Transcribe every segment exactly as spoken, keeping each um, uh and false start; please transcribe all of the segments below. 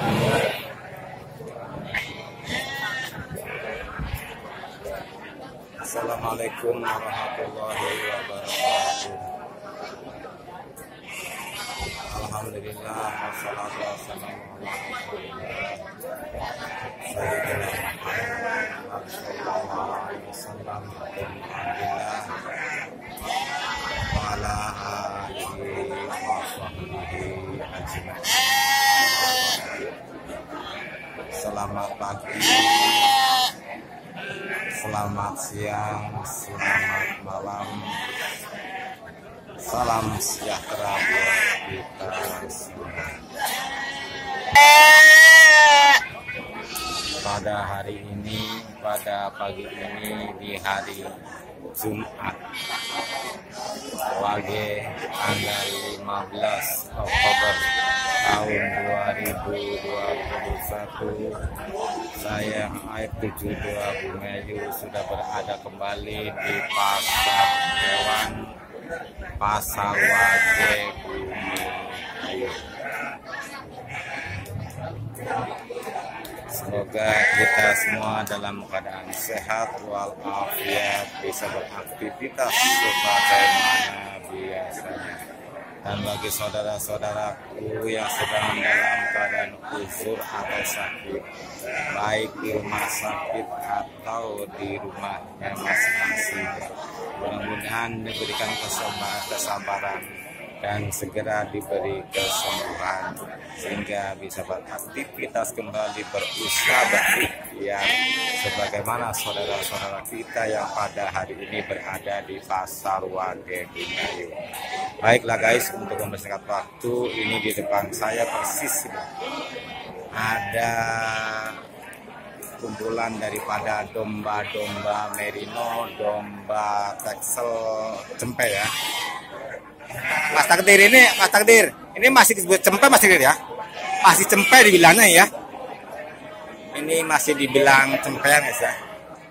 Assalamualaikum warahmatullahi wabarakatuh. Alhamdulillah wassalatu wassalamu ala sayyidina Muhammad sallallahu alaihi wasallam wa ala alihi wa sahbihi ajma'in. Selamat pagi, selamat siang, selamat malam. Salam sejahtera buat kita semua. Pada hari ini, pada pagi ini, di hari Jumat, Wage tanggal lima belas Oktober tahun dua ribu dua puluh satu, saya Aib tujuh dua Bumayu sudah berada kembali di pasar hewan Pasar Wage Bumayu. Semoga kita semua dalam keadaan sehat walafiat, bisa beraktivitas sebagaimana biasanya. Dan bagi saudara-saudaraku yang sedang dalam keadaan uzur atau sakit, baik di rumah sakit atau di rumahnya masing-masing, mudah-mudahan diberikan kesabaran dan segera diberi kesembuhan sehingga bisa beraktivitas kembali, berusaha, berikhtiar sebagaimana saudara-saudara kita yang pada hari ini berada di Pasar Wage Bumayu. Baiklah guys, untuk mempersingkat waktu, ini di depan saya persis ada kumpulan daripada domba-domba merino, domba Texel Cempe ya. Mas Takdir ini, Mas Takdir, ini masih disebut Cempe Mas Takdir ya? Masih Cempe dibilangnya ya? Ini masih dibilang Cempe guys ya?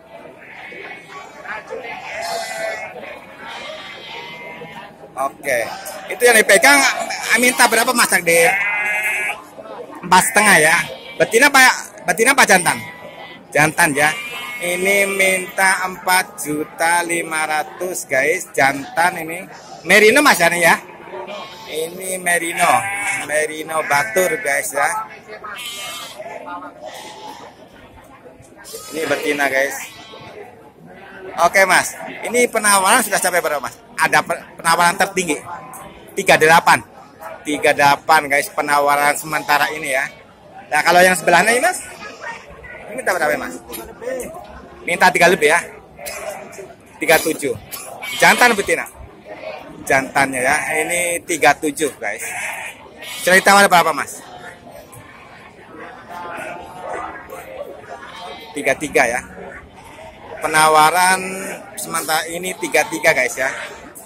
Oke, itu yang dipegang minta berapa Mas Takdir? Empat setengah ya? Betina Pak, betina Pak jantan? Jantan ya? Ini minta empat juta lima ratus guys, jantan ini. Merino Mas ya, ya. Ini merino, merino batur guys ya. Ini betina guys. Oke Mas, ini penawaran sudah sampai berapa Mas? Ada penawaran tertinggi tiga puluh delapan, tiga puluh delapan guys, penawaran sementara ini ya. Nah kalau yang sebelahnya ini Mas, ini minta berapa Mas? Minta tiga lebih ya, tiga puluh tujuh. Jantan betina? Jantannya ya, ini tiga puluh tujuh guys. Sudah ditawar berapa Mas? tiga puluh tiga ya. Penawaran sementara ini tiga puluh tiga guys ya.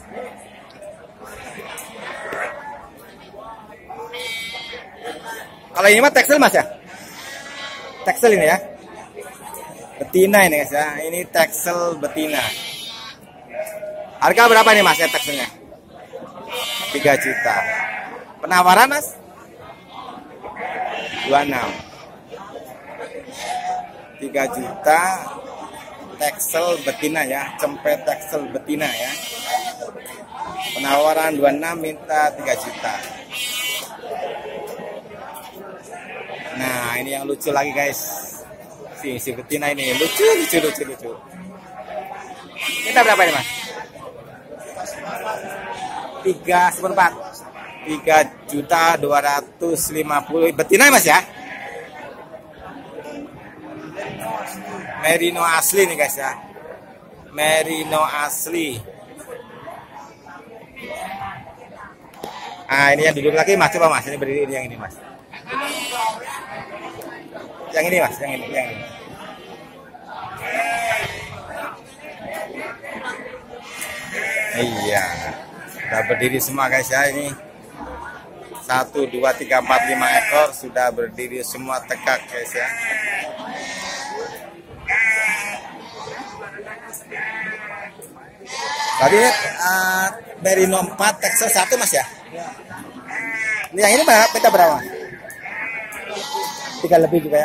Kalau ini mah Texel Mas ya? Texel ini ya. Betina ini guys ya. Ini Texel betina. Harga berapa nih Mas ya Texelnya? tiga juta. Penawaran Mas? dua puluh enam. tiga juta Texel betina ya, Cempe Texel betina ya. Penawaran dua puluh enam, minta tiga juta. Nah, ini yang lucu lagi guys. Si si betina ini lucu lucu lucu lucu. Minta berapa nih Mas? tiga seperempat, tiga juta dua ratus lima puluh. Betina Mas ya? Merino asli nih guys ya. Merino asli. Ah ini yang duduk lagi Mas, coba Mas, ini berdiri yang ini Mas. Yang ini Mas, yang ini, yang ini. Iya. Sudah berdiri semua guys ya, ini satu, dua, tiga, empat, lima ekor sudah berdiri semua tegak guys ya. Tadi uh, Merino empat, Texel satu Mas ya? Ini yang ini berapa? Beda berapa? tiga lebih juga ya.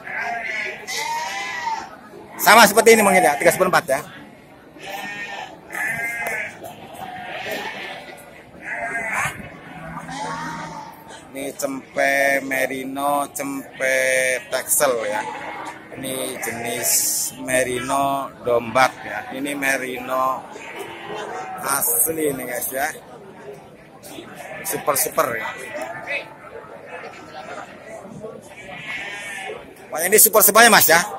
Sama seperti ini mungkin ya, tiga seperempat ya. Ini cempe merino, cempe teksel ya. Ini jenis merino dombat ya. Ini merino asli nih guys ya. Super super ya. Pokoknya ini super semuanya mas ya.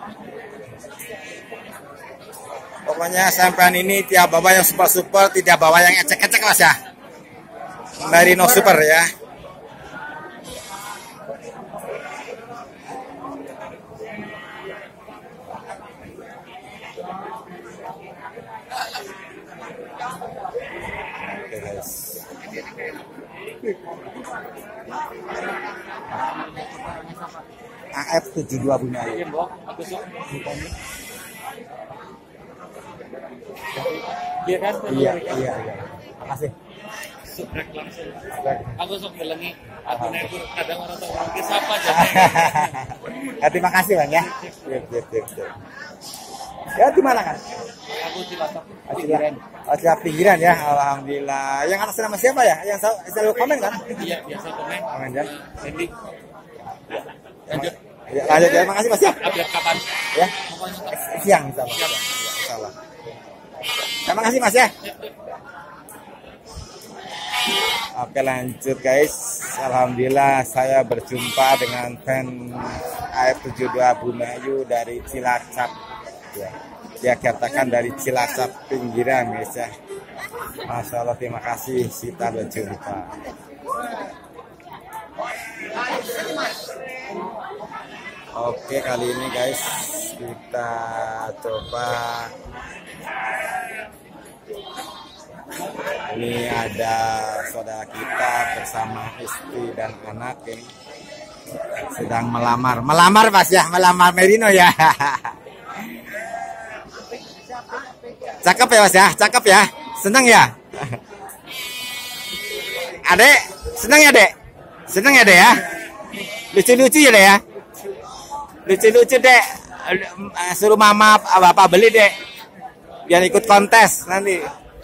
Pokoknya sampean ini tiap bawa yang super super, tidak bawa yang ecek-ecek mas ya. Merino super ya. Oke guys. A F tujuh dua punya. Iya kan? Iya, iya, iya. Makasih. Aku sok ngelengi. Aku negur kadang orang tahu orang siapa aja. Ya, terima kasih bang ya. Sip, sip, sip, sip. Ya di mana kan? Aku Cilacap. Pinggiran. Oh, Cilacap pinggiran ya. Alhamdulillah. Yang atas nama siapa ya? Yang selalu komen kan? Iya, biasa komen. Komen ya. Randy. Lanjut. Ya, lanjut ya. Makasih mas ya. Update kapan? Ya. Pokoknya Siang insyaallah. Ya, insyaallah. Terima kasih mas ya. Oke lanjut guys. Alhamdulillah saya berjumpa dengan fan A F tujuh dua Bunayu dari Cilacap ya. Dia katakan dari Cilacap pinggiran guys ya. Masya Allah, terima kasih kita berjumpa. Oke kali ini guys kita coba. Ini ada saudara kita bersama istri dan anak ini sedang melamar. Melamar mas ya, melamar merino ya. Cakep ya mas ya, cakep ya. Senang ya. Adek, senang ya dek? Senang ya dek ya? Lucu-lucu ya dek ya? Lucu-lucu dek. Suruh mama bapak beli dek. Biar ikut kontes nanti.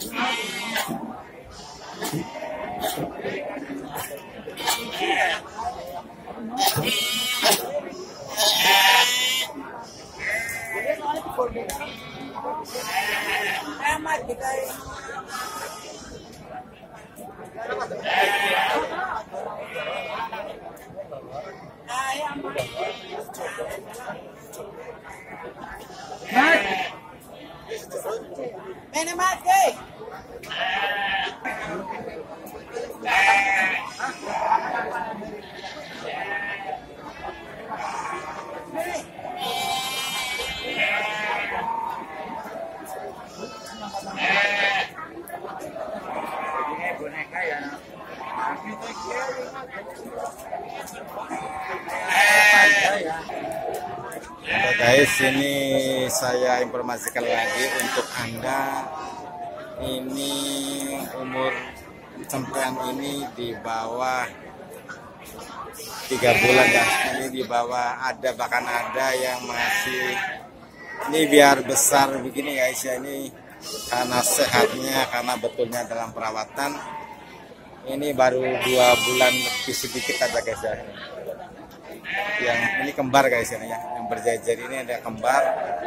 Oke guys, ini saya informasikan lagi untuk Anda. Ini umur cempean ini di bawah tiga bulan ya. Ini di bawah, ada bahkan ada yang masih, ini biar besar begini guys ya, ini karena sehatnya, karena betulnya dalam perawatan. Ini baru dua bulan lebih sedikit aja guys ya. Yang ini kembar guys ya, yang berjajar ini ada kembar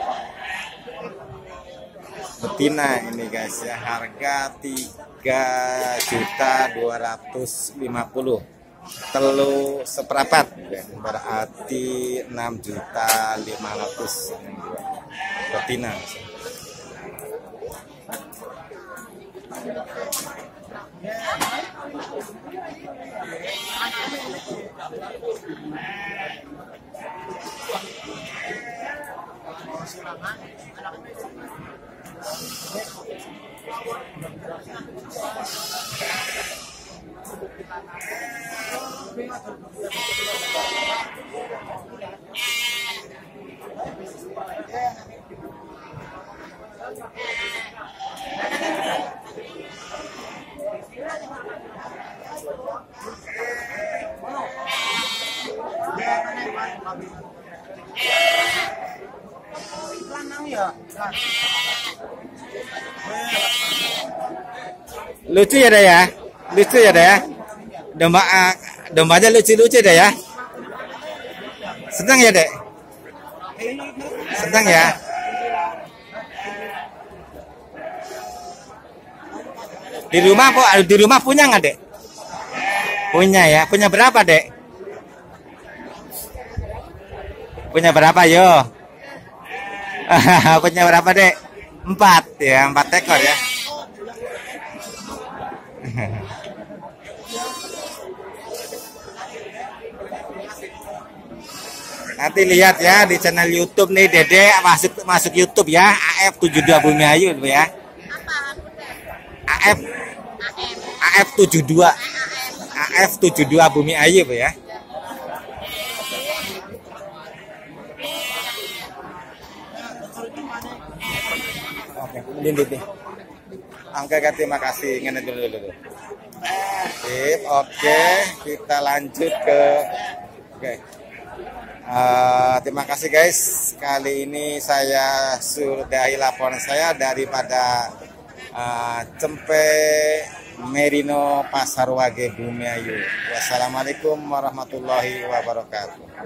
betina ini guys ya. Harga tiga juta dua ratus lima puluh, telur seperapat ya, berarti enam juta lima ratus betina. Lucu ya deh ya, lucu ya deh ya. Domba uh, dombanya lucu-lucu deh ya. Senang ya dek? Senang ya. Di rumah kok, di rumah punya nggak dek? Punya ya. Punya berapa dek? Punya berapa yo? Punya berapa dek? Empat ya, empat ekor ya. Nanti lihat ya di channel YouTube nih Dede masuk masuk YouTube ya A F tujuh dua Bumi Ayu ya. A F A F tujuh dua A F tujuh dua Bumi Ayu ya. Oke, ini deh. Angka terima kasih. Ngene dulu dulu. Sip, oke, kita lanjut ke oke. Uh, terima kasih guys. Kali ini saya sudahi laporan saya daripada uh, Cempe Merino Pasar Wage Bumi Ayu. Wassalamualaikum warahmatullahi wabarakatuh.